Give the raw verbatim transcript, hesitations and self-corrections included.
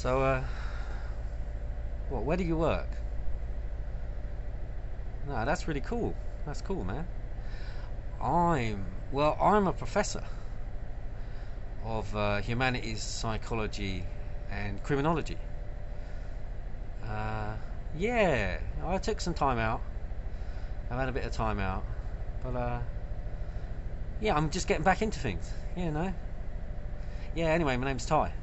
So, uh, what? Where do you work? No, that's really cool. That's cool, man. I'm well. I'm a professor of uh, humanities, psychology, and criminology. Uh, yeah, I took some time out. I've had a bit of time out, but uh, yeah, I'm just getting back into things. You know. Yeah. Anyway, my name's Ty.